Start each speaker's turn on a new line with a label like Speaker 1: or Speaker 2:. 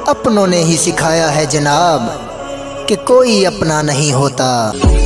Speaker 1: अपनों ने ही सिखाया है जनाब कि कोई अपना नहीं होता।